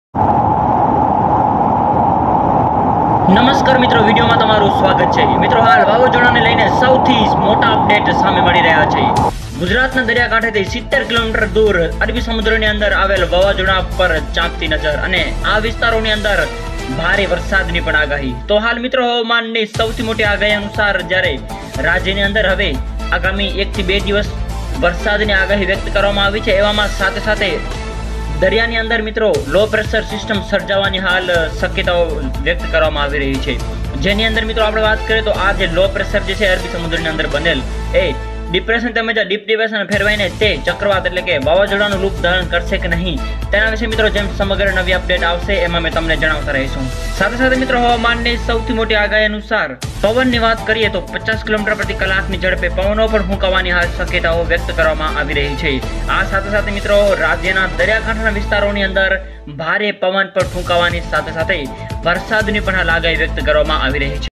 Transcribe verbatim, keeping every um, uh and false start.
નમસ્કાર મિત્રો, વિડીયોમાં તમારું સ્વાગત છે। મિત્રો, હાલ વાવાઝોડાને લઈને સૌથી મોટા અપડેટ સામે મળી રહ્યા છે। ગુજરાતના દરિયાકાંઠેથી સિત્તેર કિલોમીટર દૂર અરબી સમુદ્રની અંદર આવેલ વાવાઝોડા પર ચાંપતી નજર અને આ વિસ્તારોની અંદર ભારે વરસાદની પણ આગાહી। તો હાલ મિત્રો, હવામાનની સૌથી મોટી આગાહી અનુસાર જ્યારે રાજ્યની અંદર હવે આગામી એક થી બે દિવસ વરસાદની આગાહી વ્યક્ત કરવામાં આવી છે, એવામાં સાથે સાથે દરિયાની અંદર મિત્રો લો પ્રેશર સિસ્ટમ સર્જાવાની હાલ શક્યતાઓ વ્યક્ત કરવામાં આવી રહી છે। જેની અંદર મિત્રો આપણે વાત કરીએ તો આ જે લો પ્રેશર જે છે અરબી સમુદ્રની અંદર બનેલ એ ડિપ્રેશન તેમજ ડીપ ડિપ્રેશન ફેરવાઈને તે ચક્રવાત એટલે કે વાવાઝોડાનું રૂપ ધારણ કરશે કે નહીં તેના વિશે મિત્રો જેમ સમગ્ર નવી અપડેટ આવશે એમાં મેં તમને જણાવતા રહીશું। સાથે સાથે મિત્રો હવામાનની સૌથી મોટી આગાહી અનુસાર પવનની વાત કરીએ તો પચાસ કિલોમીટર પ્રતિ કલાકની ઝડપે પવનો પણ ફૂંકાવાની હાલ શક્યતાઓ વ્યક્ત કરવામાં આવી રહી છે। આ સાથે સાથે મિત્રો રાજ્યના દરિયાકાંઠાના વિસ્તારોની અંદર ભારે પવન પણ ફૂંકાવાની સાથે સાથે વરસાદની પણ હાલ આગાહી વ્યક્ત કરવામાં આવી રહી છે।